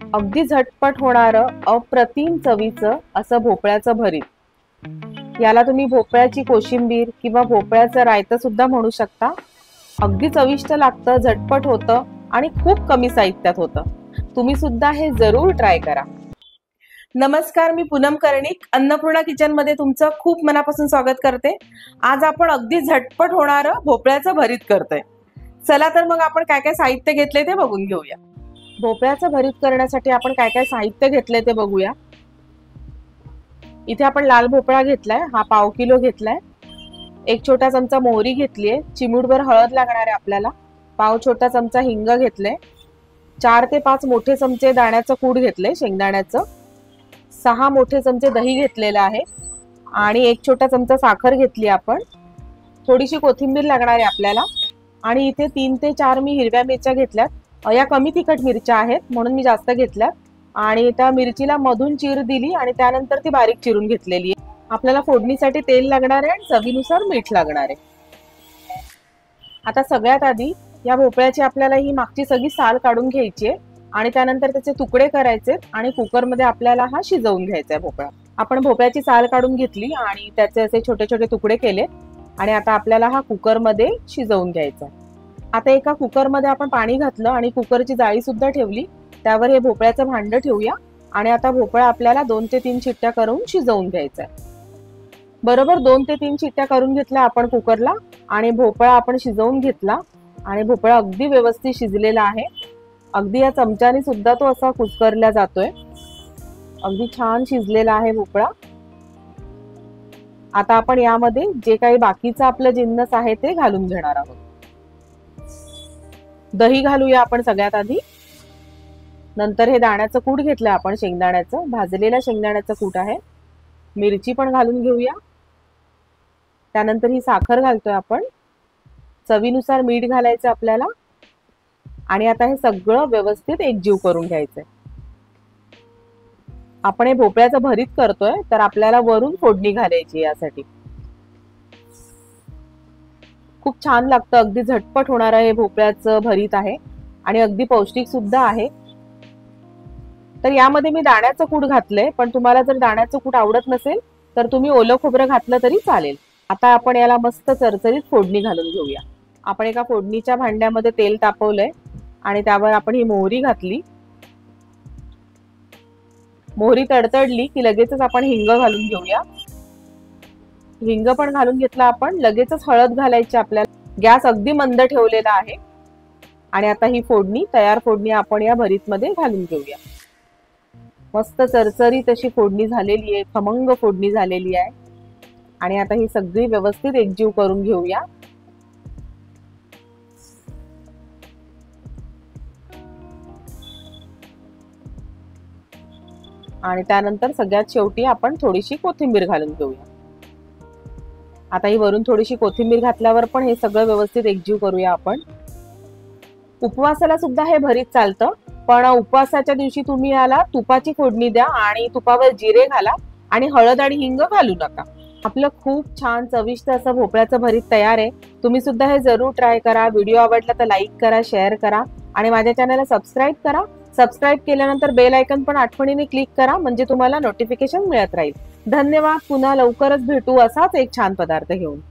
अगदी झटपट होणारं अप्रतिम चवीचं असं भोपळ्याचं भरीत. याला तुम्ही भोपळ्याची कोशिंबीर किंवा भोपळ्याचं रायतं सुद्धा म्हणू शकता. अगदी चविष्ट लागतं, झटपट होतं आणि खूप कमी साहित्यात होतं. तुम्ही सुद्धा हे जरूर ट्राय करा. नमस्कार, मी पूनम कर्णिक अन्नपूर्णा किचन मध्ये तुमचं खूप मनापासून स्वागत करते. आज आपण अगदी झटपट होणारं भोपळ्याचं भरीत करतोय. चला तर मग आपण काय काय साहित्य घेतले ते बघून घेऊया. भोपळ्याचं भरीत करण्यासाठी आपण काय काय साहित्य घेतले ते बघूया. इथे आपण लाल भोपळा घेतलाय, हा पाव किलो घेतलाय. एक छोटा चमचा मोहरी घेतलीये, चिमूटभर हळद लागणार आहे आपल्याला. पाव छोटा चमचा हिंग घेतले. 4 ते 5 मोठे चमचे दाण्याचं कूट घेतले शेंगदाण्याचं. 6 मोठे चमचे दही घेतलेलं आहे आणि 1 छोटा चमचा साखर घेतली आपण. थोडीशी कोथिंबीर लागणार आहे आपल्याला. आणि इथे 3 ते 4 मी हिरव्या मिरच्या घेतल्यात. या कमी तिखट मिरच्या आहेत म्हणून मी जास्त घेतल्यात. आणि त्या मिरचीला मधून चीर दिली आणि त्यानंतर ती बारीक चिरून घेतलेली आहे. आपल्याला फोडणीसाठी तेल लागणार आहे आणि चवीनुसार मीठ लागणार आहे. आता सगळ्यात आधी या भोपळ्याची आपल्याला ही मागची सगळी साल काढून घ्यायची आहे आणि त्यानंतर त्याचे तुकडे करायचे आणि कुकरमध्ये आपल्याला हा शिजवून घ्यायचा आहे भोपळा. आपण भोपळ्याची साल काढून घेतली आणि त्याचे असे छोटे छोटे तुकडे केले आणि आता आपल्याला हा कुकरमध्ये शिजवून घ्यायचा आहे. आता एका कुकरमध्ये आपण पाणी घातलं आणि कुकरची जाळी सुद्धा ठेवली. त्यावर हे भोपळ्याचं भांड ठेवूया आणि आता भोपळा आपल्याला 2 ते 3 शिट्ट्या करून शिजवून घ्यायचा आहे. बरोबर 2 ते 3 शिट्ट्या करून घेतल्या आपण कुकरला आणि भोपळा आपण शिजवून घेतला आणि भोपळा अगदी व्यवस्थित शिजलेला आहे. अगदी या चमच्याने सुद्धा तो असा कुस्करला जातोय. अगदी छान शिजलेला आहे भोपळा. आता आपण यामध्ये जे काही बाकीचं आपलं जिन्नस आहे ते घालून घेणार आहोत. दही घालूया आपण सगळ्यात आधी. नंतर हे दाण्याचं कूट घेतलं आपण शेंगदाण्याचं, भाजलेल्या शेंगदाण्याचं कूट आहे. मिरची पण घालून घेऊया. त्यानंतर ही साखर घालतोय आपण. चवीनुसार मीठ घालायचं आपल्याला. आणि आता हे सगळं व्यवस्थित एकजीव करून घ्यायचंय. आपण हे भोपळ्याचं भरीत करतोय तर आपल्याला वरून फोडणी घालायची यासाठी. खूप छान लागतं, अगदी झटपट होणारं हे भोपळ्याचं भरीत आहे आणि अगदी पौष्टिक सुद्धा आहे. तर यामध्ये मी दाण्याचं कूट घातलंय, पण तुम्हाला जर दाण्याचं कूट आवडत नसेल तर तुम्ही ओलं खोबरं घातलं तरी चालेल. आता आपण याला मस्त चरचरीत फोडणी घालून घेऊया. आपण एका फोडणीच्या भांड्यामध्ये तेल तापवलंय आणि त्यावर आपण ही मोहरी घातली. मोहरी तडतडली की लगेचच आपण हिंग घालून घेऊया. हिंग पण घालून घेतला आपण. लगेचच हळद घालायची आपल्याला. गॅस अगदी मंद ठेवलेला आहे आणि आता ही फोडणी, तयार फोडणी आपण या भरीत मध्ये घालून घेऊया. मस्त चरचरीत अशी फोडणी झालेली आहे, खमंग फोडणी झालेली आहे. आणि आता ही सगळी व्यवस्थित एकजीव करून घेऊया. आणि त्यानंतर सगळ्यात शेवटी आपण थोडीशी कोथिंबीर घालून घेऊया. आता ही वरून थोडीशी कोथिंबीर घातल्यावर पण हे सगळं व्यवस्थित एकजीव करूया आपण. उपवासाला सुद्धा हे भरीत चालतं, पण उपवासाच्या दिवशी तुम्ही याला तुपाची फोडणी द्या आणि तुपावर जिरे घाला आणि हळद आणि हिंग घालू नका. आपलं खूप छान चविष्ट असं भोपळ्याचं भरीत तयार आहे. तुम्ही सुद्धा हे जरूर ट्राय करा. व्हिडिओ आवडला तर लाईक करा, शेअर करा आणि माझ्या चॅनलला सबस्क्राईब करा. सबस्क्राईब केल्यानंतर बेल आयकॉन पण आठवणीने क्लिक करा, म्हणजे तुम्हाला नोटिफिकेशन मिळत राहील. धन्यवाद. पुन्हा लवकरच भेटू असाच एक छान पदार्थ घेऊन.